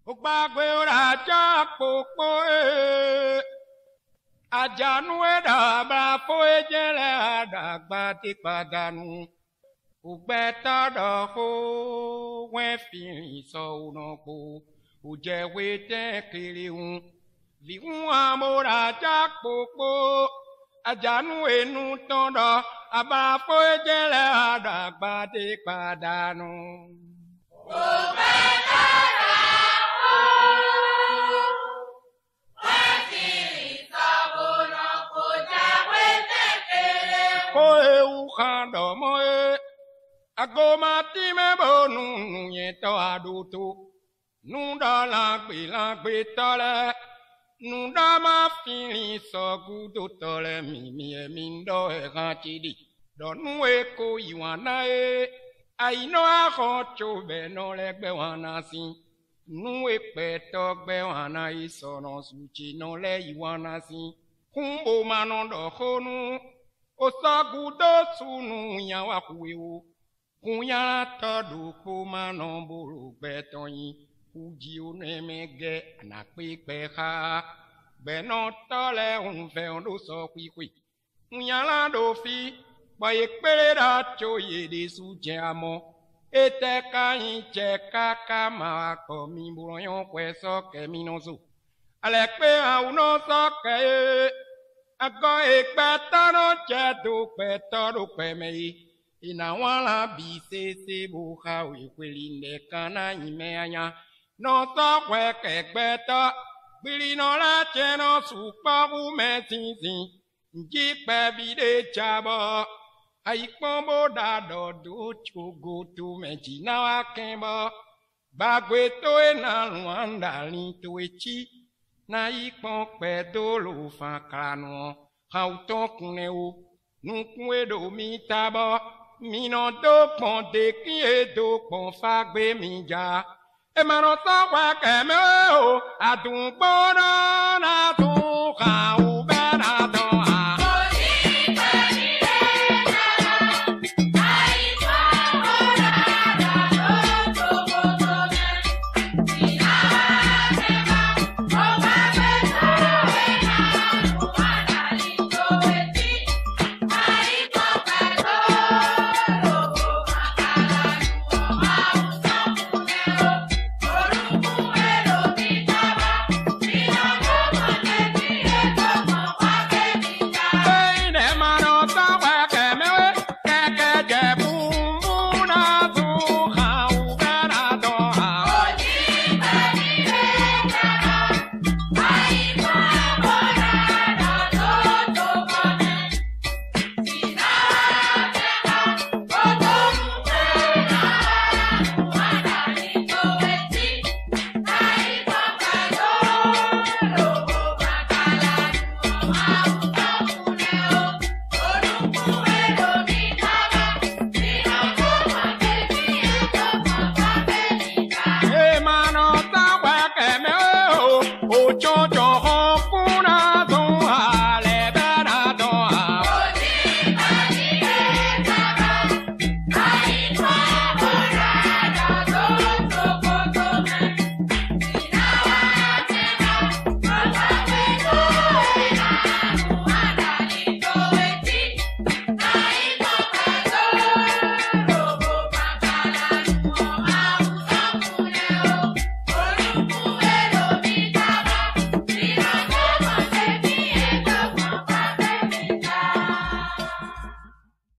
Ugbagwe raja popoe ajanu eda ba poe jele adagba ti padanu ugbeta do ho wen fi so unopo ujewe te kiri un vi un amor raja popo ajanu enu tondo aba poe jele adagba ti padanu Koe ukando moe agomati me bonu yeto adutu nunda lagbe tole nunda ma fini so gudo tole mi mindo e gachidi donu e ko iwana e aino akocho be no legbe wana si nu e peto gbe wana isono suchi no le iwana si kumbo manondo honu Osagudo sunu yawa kuwewo kunya tadu kuma nomburu betoyi uji onemege anakpepe ha beno tole unfe ondo so kwikwi unyala dofi baye pere da choye de suje amo eteka inche kaka ma komi buroyon kweso keminozo alekpe auno so ke Ago ekpetano chedo petoro pemei inawala bisese buha wekwelinde kana imeanya no so kweke ekpeto bilino la cheno supa umetinzi njipe bide chabo aikpombo dado do chogo tu mejina wakembo bagweto ena luanda linto echi na ikpon pedolo fakrano hauton kuneo nukwedo mitabo mino do pon de kie do pon fagbe mija e mano so wa keme o adun gboro na tun ka u bena do ha